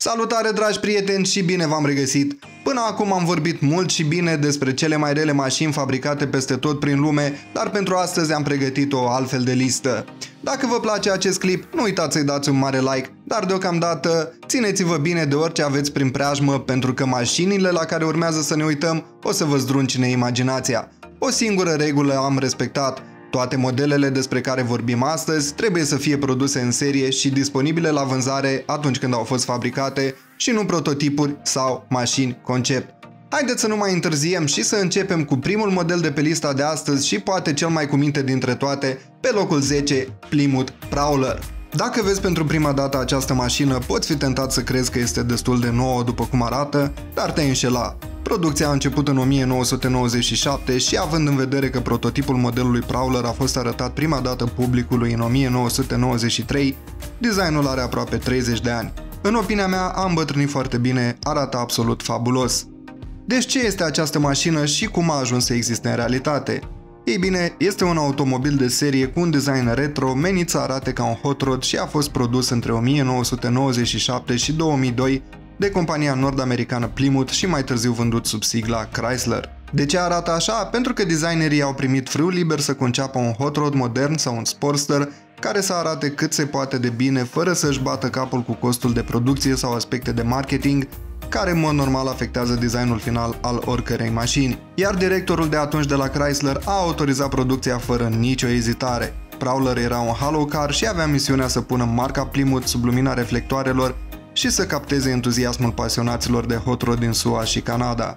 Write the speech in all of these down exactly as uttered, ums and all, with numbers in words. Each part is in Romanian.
Salutare dragi prieteni și bine v-am regăsit! Până acum am vorbit mult și bine despre cele mai rele mașini fabricate peste tot prin lume, dar pentru astăzi am pregătit o altfel de listă. Dacă vă place acest clip, nu uitați să-i dați un mare like, dar deocamdată țineți-vă bine de orice aveți prin preajmă, pentru că mașinile la care urmează să ne uităm o să vă zdruncine imaginația. O singură regulă am respectat: toate modelele despre care vorbim astăzi trebuie să fie produse în serie și disponibile la vânzare atunci când au fost fabricate și nu prototipuri sau mașini concept. Haideți să nu mai întârziem și să începem cu primul model de pe lista de astăzi și poate cel mai cu minte dintre toate, pe locul zece, Plymouth Prowler. Dacă vezi pentru prima dată această mașină, poți fi tentat să crezi că este destul de nouă după cum arată, dar te-ai înșelat. Producția a început în o mie nouă sute nouăzeci și șapte și, având în vedere că prototipul modelului Prowler a fost arătat prima dată publicului în o mie nouă sute nouăzeci și trei, designul are aproape treizeci de ani. În opinia mea, a îmbătrânit foarte bine, arată absolut fabulos. Deci ce este această mașină și cum a ajuns să existe în realitate? Ei bine, este un automobil de serie cu un design retro menit să arate ca un hot rod și a fost produs între o mie nouă sute nouăzeci și șapte și două mii doi de compania nord-americană Plymouth și mai târziu vândut sub sigla Chrysler. De ce arată așa? Pentru că designerii au primit frâul liber să conceapă un hot rod modern sau un Sportster care să arate cât se poate de bine fără să-și bată capul cu costul de producție sau aspecte de marketing care în mod normal afectează designul final al oricărei mașini. Iar directorul de atunci de la Chrysler a autorizat producția fără nicio ezitare. Prowler era un hollow car și avea misiunea să pună marca Plymouth sub lumina reflectoarelor și să capteze entuziasmul pasionaților de hot rod din S U A și Canada.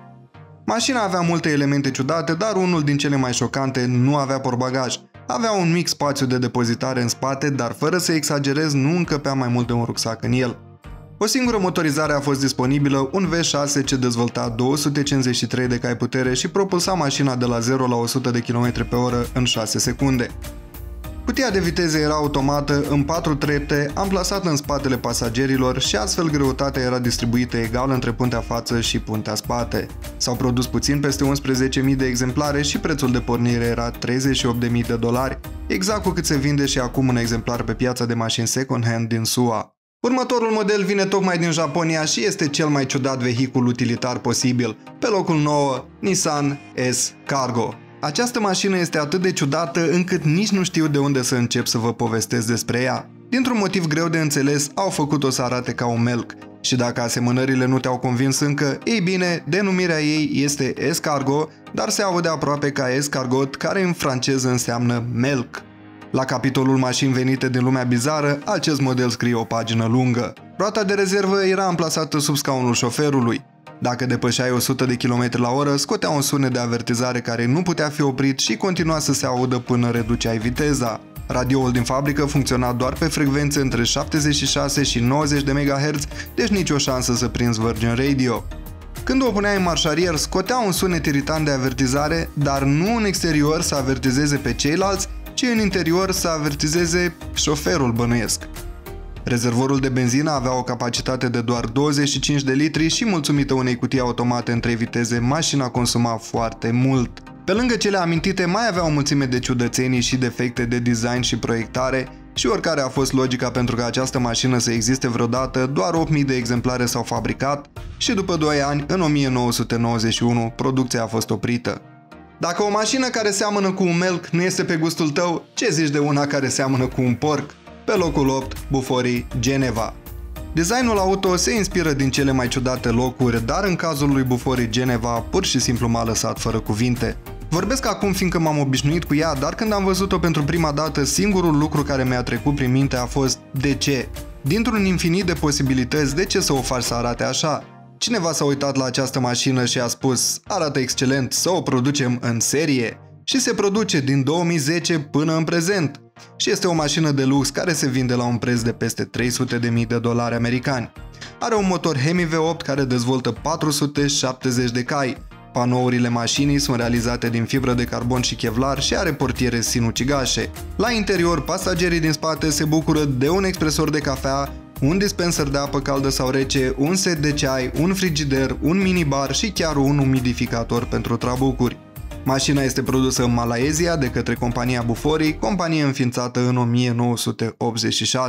Mașina avea multe elemente ciudate, dar unul din cele mai șocante: nu avea portbagaj. Avea un mic spațiu de depozitare în spate, dar fără să exagerez, nu încăpea mai mult de un rucsac în el. O singură motorizare a fost disponibilă, un V șase ce dezvolta două sute cincizeci și trei de cai putere și propulsa mașina de la zero la o sută de kilometri pe oră în șase secunde. Cutia de viteze era automată, în patru trepte, amplasată în spatele pasagerilor și astfel greutatea era distribuită egal între puntea față și puntea spate. S-au produs puțin peste unsprezece mii de exemplare și prețul de pornire era treizeci și opt de mii de dolari, exact cu cât se vinde și acum un exemplar pe piața de mașini second-hand din S U A. Următorul model vine tocmai din Japonia și este cel mai ciudat vehicul utilitar posibil. Pe locul nouă, Nissan S-Cargo. Această mașină este atât de ciudată încât nici nu știu de unde să încep să vă povestesc despre ea. Dintr-un motiv greu de înțeles, au făcut-o să arate ca un melc. Și dacă asemănările nu te-au convins încă, ei bine, denumirea ei este S-Cargo, dar se aude aproape ca escargot, care în franceză înseamnă melc. La capitolul mașini venite din lumea bizară, acest model scrie o pagină lungă. Roata de rezervă era amplasată sub scaunul șoferului. Dacă depășeai o sută de kilometri la oră, scotea un sunet de avertizare care nu putea fi oprit și continua să se audă până reduceai viteza. Radioul din fabrică funcționa doar pe frecvențe între șaptezeci și șase și nouăzeci de megahertz, deci nicio șansă să prinzi Virgin Radio. Când o puneai în marșarier, scotea un sunet iritant de avertizare, dar nu în exterior să avertizeze pe ceilalți, ci în interior să avertizeze șoferul, bănuiesc. Rezervorul de benzină avea o capacitate de doar douăzeci și cinci de litri și, mulțumită unei cutii automate în trei viteze, mașina consuma foarte mult. Pe lângă cele amintite, mai avea o mulțime de ciudățenii și defecte de design și proiectare și oricare a fost logica pentru ca această mașină să existe vreodată, doar opt mii de exemplare s-au fabricat și după doi ani, în o mie nouă sute nouăzeci și unu, producția a fost oprită. Dacă o mașină care seamănă cu un melc nu este pe gustul tău, ce zici de una care seamănă cu un porc? Pe locul opt, Bufori Geneva. Designul auto se inspiră din cele mai ciudate locuri, dar în cazul lui Bufori Geneva pur și simplu m-a lăsat fără cuvinte. Vorbesc acum fiindcă m-am obișnuit cu ea, dar când am văzut-o pentru prima dată, singurul lucru care mi-a trecut prin minte a fost: de ce? Dintr-un infinit de posibilități, de ce să o faci să arate așa? Cineva s-a uitat la această mașină și a spus: arată excelent, să o producem în serie. Și se produce din două mii zece până în prezent. Și este o mașină de lux care se vinde la un preț de peste trei sute de mii de dolari americani. Are un motor Hemi V opt care dezvoltă patru sute șaptezeci de cai. Panourile mașinii sunt realizate din fibră de carbon și kevlar și are portiere sinucigașe. La interior, pasagerii din spate se bucură de un expresor de cafea, un dispenser de apă caldă sau rece, un set de ceai, un frigider, un minibar și chiar un umidificator pentru trabucuri. Mașina este produsă în Malaezia de către compania Bufori, companie înființată în o mie nouă sute optzeci și șase.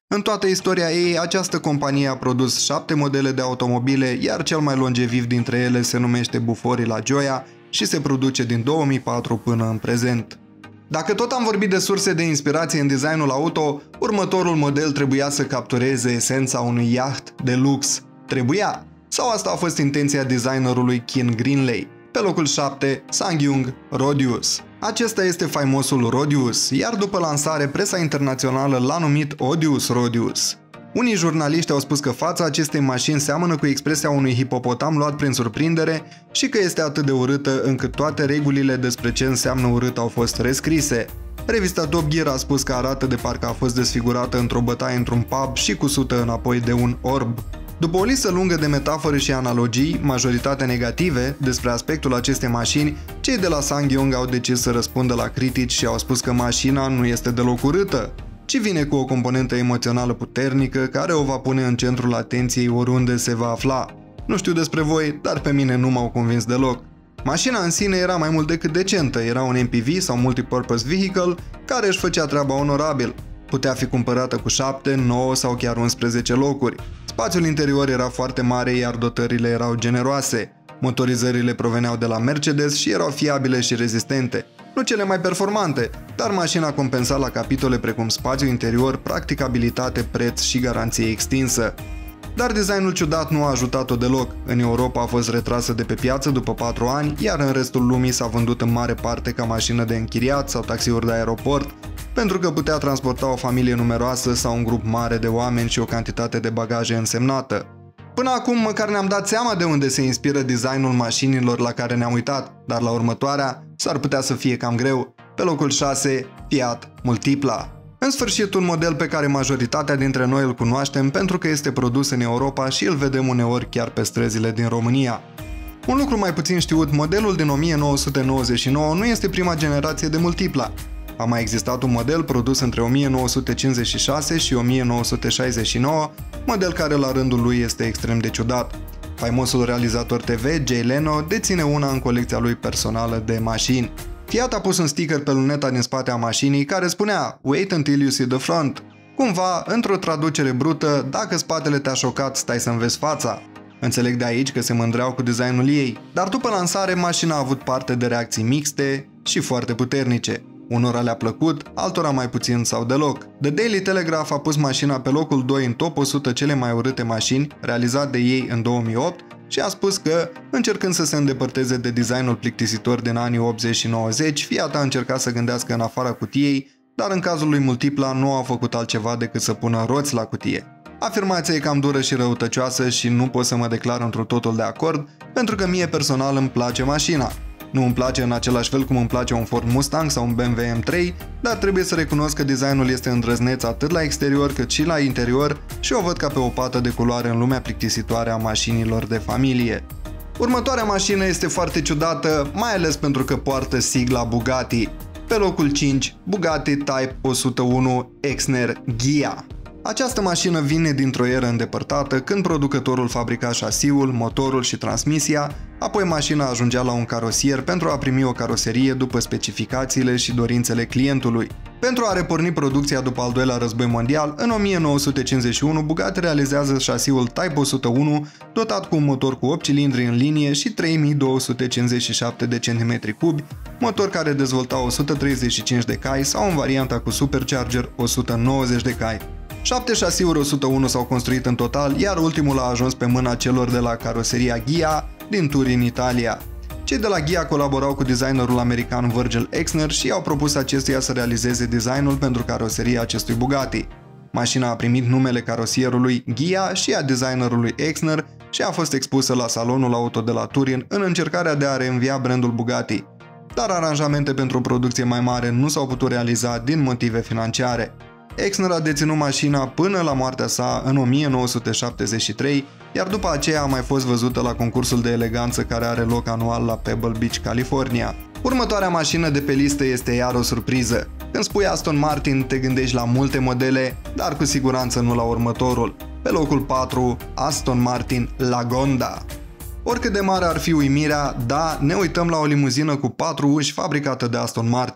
În toată istoria ei, această companie a produs șapte modele de automobile, iar cel mai longeviv dintre ele se numește Bufori La Gioia și se produce din două mii patru până în prezent. Dacă tot am vorbit de surse de inspirație în designul auto, următorul model trebuia să captureze esența unui iaht de lux. Trebuia? Sau asta a fost intenția designerului Ken Greenley? Pe locul șapte, SsangYong Rodius. Acesta este faimosul Rodius, iar după lansare, presa internațională l-a numit Odious Rodius. Unii jurnaliști au spus că fața acestei mașini seamănă cu expresia unui hipopotam luat prin surprindere și că este atât de urâtă încât toate regulile despre ce înseamnă urât au fost rescrise. Revista Top Gear a spus că arată de parcă a fost desfigurată într-o bătaie într-un pub și cusută înapoi de un orb. După o listă lungă de metafore și analogii, majoritatea negative, despre aspectul acestei mașini, cei de la SsangYong au decis să răspundă la critici și au spus că mașina nu este deloc urâtă, ci vine cu o componentă emoțională puternică care o va pune în centrul atenției oriunde se va afla. Nu știu despre voi, dar pe mine nu m-au convins deloc. Mașina în sine era mai mult decât decentă, era un M P V sau Multipurpose Vehicle care își făcea treaba onorabil. Putea fi cumpărată cu șapte, nouă sau chiar unsprezece locuri. Spațiul interior era foarte mare, iar dotările erau generoase. Motorizările proveneau de la Mercedes și erau fiabile și rezistente. Nu cele mai performante, dar mașina compensa la capitole precum spațiu interior, practicabilitate, preț și garanție extinsă. Dar designul ciudat nu a ajutat-o deloc. În Europa a fost retrasă de pe piață după patru ani, iar în restul lumii s-a vândut în mare parte ca mașină de închiriat sau taxiuri de aeroport, pentru că putea transporta o familie numeroasă sau un grup mare de oameni și o cantitate de bagaje însemnată. Până acum măcar ne-am dat seama de unde se inspiră designul mașinilor la care ne-am uitat, dar la următoarea s-ar putea să fie cam greu. Pe locul șase, Fiat Multipla. În sfârșit, un model pe care majoritatea dintre noi îl cunoaștem pentru că este produs în Europa și îl vedem uneori chiar pe străzile din România. Un lucru mai puțin știut, modelul din o mie nouă sute nouăzeci și nouă nu este prima generație de Multipla. A mai existat un model produs între o mie nouă sute cincizeci și șase și o mie nouă sute șaizeci și nouă, model care la rândul lui este extrem de ciudat. Faimosul realizator T V, Jay Leno, deține una în colecția lui personală de mașini. Fiat a pus un sticker pe luneta din spate a mașinii care spunea "Wait until you see the front". Cumva, într-o traducere brută, dacă spatele te-a șocat, stai să înveți fața. Înțeleg de aici că se mândreau cu designul ei, dar după lansare mașina a avut parte de reacții mixte și foarte puternice. Unora le-a plăcut, altora mai puțin sau deloc. The Daily Telegraph a pus mașina pe locul doi în top o sută cele mai urâte mașini, realizat de ei în două mii opt, și a spus că, încercând să se îndepărteze de designul plictisitor din anii optzeci și nouăzeci, Fiat a încercat să gândească în afara cutiei, dar în cazul lui Multipla nu a făcut altceva decât să pună roți la cutie. Afirmația e cam dură și răutăcioasă și nu pot să mă declar într-un totul de acord, pentru că mie personal îmi place mașina. Nu îmi place în același fel cum îmi place un Ford Mustang sau un B M W M trei, dar trebuie să recunosc că designul este îndrăzneț atât la exterior cât și la interior și o văd ca pe o pată de culoare în lumea plictisitoare a mașinilor de familie. Următoarea mașină este foarte ciudată, mai ales pentru că poartă sigla Bugatti. Pe locul cinci, Bugatti Type o sută unu Exner Ghia. Această mașină vine dintr-o eră îndepărtată, când producătorul fabrica șasiul, motorul și transmisia, apoi mașina ajungea la un carosier pentru a primi o caroserie după specificațiile și dorințele clientului. Pentru a reporni producția după al doilea război mondial, în o mie nouă sute cincizeci și unu Bugatti realizează șasiul Type o sută unu, dotat cu un motor cu opt cilindri în linie și trei mii două sute cincizeci și șapte de centimetri cubi, motor care dezvolta o sută treizeci și cinci de cai sau în varianta cu supercharger o sută nouăzeci de cai. Șapte șasiuri o sută unu s-au construit în total, iar ultimul a ajuns pe mâna celor de la caroseria Ghia din Turin, Italia. Cei de la Ghia colaborau cu designerul american Virgil Exner și i-au propus acestuia să realizeze designul pentru caroseria acestui Bugatti. Mașina a primit numele carosierului Ghia și a designerului Exner și a fost expusă la salonul auto de la Turin în încercarea de a reînvia brandul Bugatti. Dar aranjamente pentru o producție mai mare nu s-au putut realiza din motive financiare. Exner a deținut mașina până la moartea sa în o mie nouă sute șaptezeci și trei, iar după aceea a mai fost văzută la concursul de eleganță care are loc anual la Pebble Beach, California. Următoarea mașină de pe listă este iar o surpriză. Când spui Aston Martin, te gândești la multe modele, dar cu siguranță nu la următorul. Pe locul patru, Aston Martin Lagonda. Oricât de mare ar fi uimirea, da, ne uităm la o limuzină cu patru uși fabricată de Aston Martin.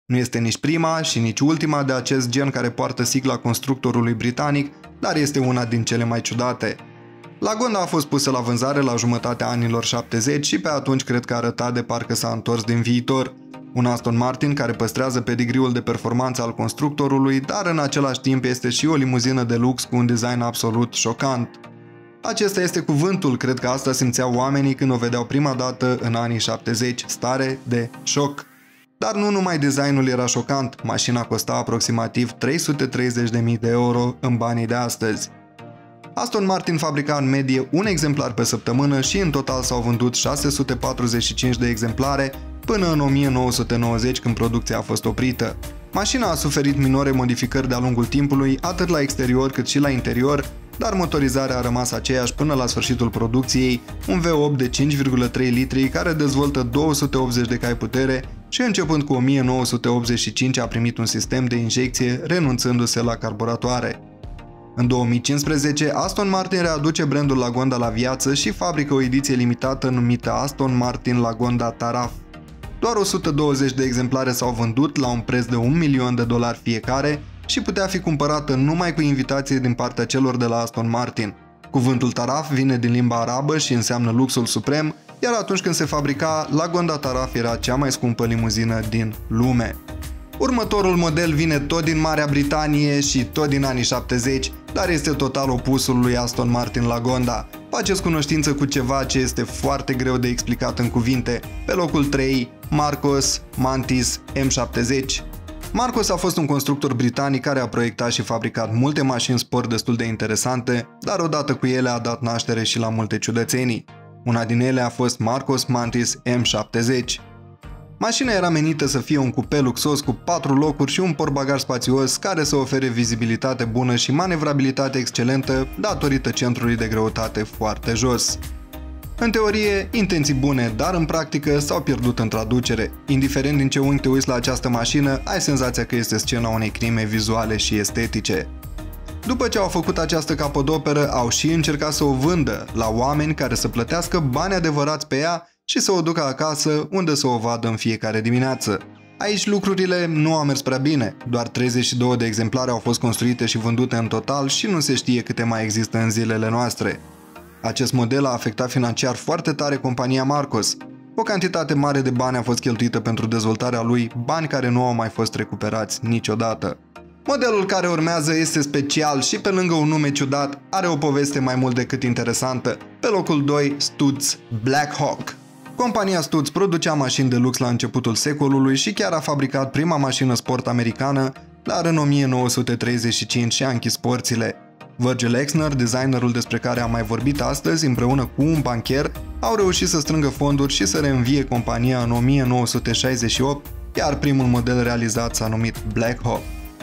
Nu este nici prima și nici ultima de acest gen care poartă sigla constructorului britanic, dar este una din cele mai ciudate. Lagonda a fost pusă la vânzare la jumătatea anilor șaptezeci și pe atunci cred că arăta de parcă s-a întors din viitor. Un Aston Martin care păstrează pedigriul de performanță al constructorului, dar în același timp este și o limuzină de lux cu un design absolut șocant. Acesta este cuvântul, cred că asta simțeau oamenii când o vedeau prima dată în anii șaptezeci, stare de șoc. Dar nu numai designul era șocant, mașina costa aproximativ trei sute treizeci de mii de euro în banii de astăzi. Aston Martin fabrica în medie un exemplar pe săptămână și în total s-au vândut șase sute patruzeci și cinci de exemplare până în o mie nouă sute nouăzeci, când producția a fost oprită. Mașina a suferit minore modificări de-a lungul timpului, atât la exterior cât și la interior, dar motorizarea a rămas aceeași până la sfârșitul producției, un V opt de cinci virgulă trei litri care dezvoltă două sute optzeci de cai putere și începând cu o mie nouă sute optzeci și cinci a primit un sistem de injecție, renunțându-se la carburatoare. În două mii cincisprezece, Aston Martin readuce brandul Lagonda la viață și fabrică o ediție limitată numită Aston Martin Lagonda Taraf. Doar o sută douăzeci de exemplare s-au vândut la un preț de un milion de dolari fiecare și putea fi cumpărată numai cu invitație din partea celor de la Aston Martin. Cuvântul Taraf vine din limba arabă și înseamnă luxul suprem, iar atunci când se fabrica, Lagonda Taraf era cea mai scumpă limuzină din lume. Următorul model vine tot din Marea Britanie și tot din anii șaptezeci, dar este total opusul lui Aston Martin Lagonda. Faceți cunoștință cu ceva ce este foarte greu de explicat în cuvinte. Pe locul trei, Marcos Mantis M șaptezeci. Marcos a fost un constructor britanic care a proiectat și fabricat multe mașini sport destul de interesante, dar odată cu ele a dat naștere și la multe ciudățenii. Una din ele a fost Marcos Mantis M șaptezeci. Mașina era menită să fie un cupe luxos cu patru locuri și un portbagaj spațios care să ofere vizibilitate bună și manevrabilitate excelentă datorită centrului de greutate foarte jos. În teorie, intenții bune, dar în practică s-au pierdut în traducere. Indiferent din ce unghi te uiți la această mașină, ai senzația că este scena unei crime vizuale și estetice. După ce au făcut această capodoperă, au și încercat să o vândă la oameni care să plătească bani adevărați pe ea și să o ducă acasă, unde să o vadă în fiecare dimineață. Aici lucrurile nu au mers prea bine, doar treizeci și două de exemplare au fost construite și vândute în total și nu se știe câte mai există în zilele noastre. Acest model a afectat financiar foarte tare compania Marcos. O cantitate mare de bani a fost cheltuită pentru dezvoltarea lui, bani care nu au mai fost recuperați niciodată. Modelul care urmează este special și pe lângă un nume ciudat, are o poveste mai mult decât interesantă. Pe locul doi, Stutz Black Hawk. Compania Stutz producea mașini de lux la începutul secolului și chiar a fabricat prima mașină sport americană, dar în o mie nouă sute treizeci și cinci și-a închis porțile. Virgil Exner, designerul despre care am mai vorbit astăzi, împreună cu un bancher, au reușit să strângă fonduri și să reînvie compania în o mie nouă sute șaizeci și opt, iar primul model realizat s-a numit Black Hawk.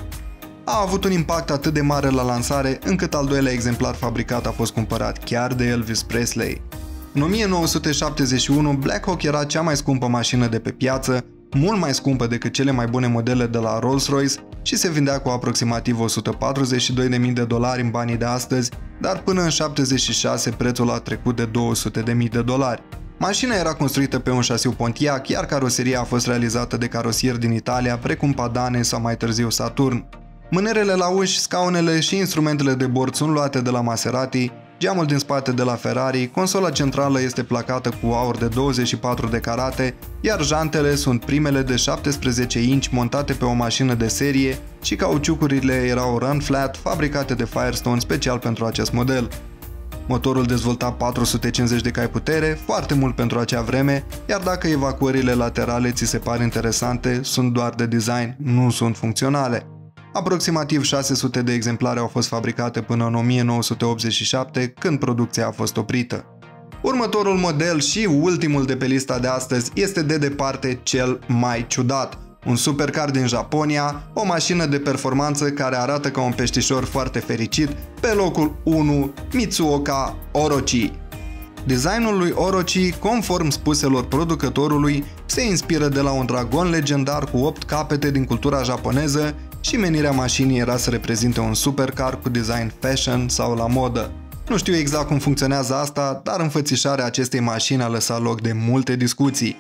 A avut un impact atât de mare la lansare, încât al doilea exemplar fabricat a fost cumpărat chiar de Elvis Presley. În o mie nouă sute șaptezeci și unu, Black Hawk era cea mai scumpă mașină de pe piață, mult mai scumpă decât cele mai bune modele de la Rolls-Royce și se vindea cu aproximativ o sută patruzeci și două de mii de dolari în banii de astăzi, dar până în șaptezeci și șase prețul a trecut de două sute de mii de dolari. Mașina era construită pe un șasiu Pontiac, iar caroseria a fost realizată de carosieri din Italia, precum Padane sau mai târziu Saturn. Mânerele la uși, scaunele și instrumentele de bord sunt luate de la Maserati, geamul din spate de la Ferrari, consola centrală este placată cu aur de douăzeci și patru de carate, iar jantele sunt primele de șaptesprezece inci montate pe o mașină de serie și cauciucurile erau run flat fabricate de Firestone special pentru acest model. Motorul dezvolta patru sute cincizeci de cai putere, foarte mult pentru acea vreme, iar dacă evacuările laterale ți se par interesante, sunt doar de design, nu sunt funcționale. Aproximativ șase sute de exemplare au fost fabricate până în o mie nouă sute optzeci și șapte, când producția a fost oprită. Următorul model și ultimul de pe lista de astăzi este de departe cel mai ciudat. Un supercar din Japonia, o mașină de performanță care arată ca un peștișor foarte fericit, pe locul unu, Mitsuoka Orochi. Designul lui Orochi, conform spuselor producătorului, se inspiră de la un dragon legendar cu opt capete din cultura japoneză și menirea mașinii era să reprezinte un supercar cu design fashion sau la modă. Nu știu exact cum funcționează asta, dar înfățișarea acestei mașini a lăsat loc de multe discuții.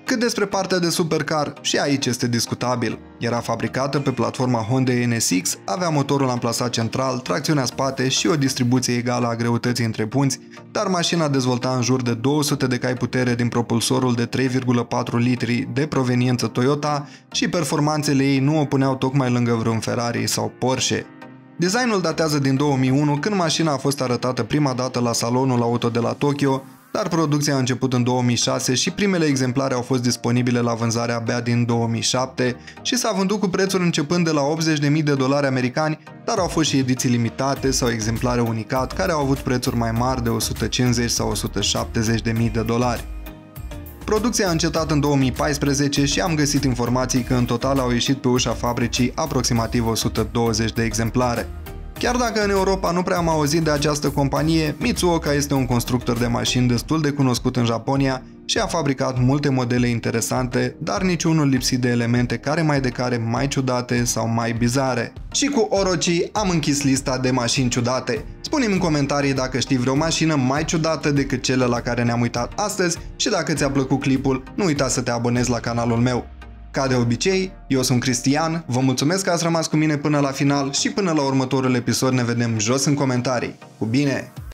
Cât despre partea de supercar, și aici este discutabil. Era fabricată pe platforma Honda N S X, avea motorul amplasat central, tracțiunea spate și o distribuție egală a greutății între punți, dar mașina dezvolta în jur de două sute de cai putere din propulsorul de trei virgulă patru litri de proveniență Toyota și performanțele ei nu o puneau tocmai lângă vreun Ferrari sau Porsche. Designul datează din două mii unu, când mașina a fost arătată prima dată la salonul auto de la Tokyo, dar producția a început în două mii șase și primele exemplare au fost disponibile la vânzare abia din două mii șapte și s-a vândut cu prețuri începând de la optzeci de mii de dolari americani, dar au fost și ediții limitate sau exemplare unicat care au avut prețuri mai mari de o sută cincizeci sau o sută șaptezeci de mii de dolari. Producția a încetat în două mii paisprezece și am găsit informații că în total au ieșit pe ușa fabricii aproximativ o sută douăzeci de exemplare. Chiar dacă în Europa nu prea am auzit de această companie, Mitsuoka este un constructor de mașini destul de cunoscut în Japonia și a fabricat multe modele interesante, dar niciunul lipsit de elemente care mai de care mai ciudate sau mai bizare. Și cu Orochi am închis lista de mașini ciudate. Spune-mi în comentarii dacă știi vreo mașină mai ciudată decât cele la care ne-am uitat astăzi și dacă ți-a plăcut clipul, nu uita să te abonezi la canalul meu. Ca de obicei, eu sunt Cristian, vă mulțumesc că ați rămas cu mine până la final și până la următorul episod ne vedem jos în comentarii. Cu bine!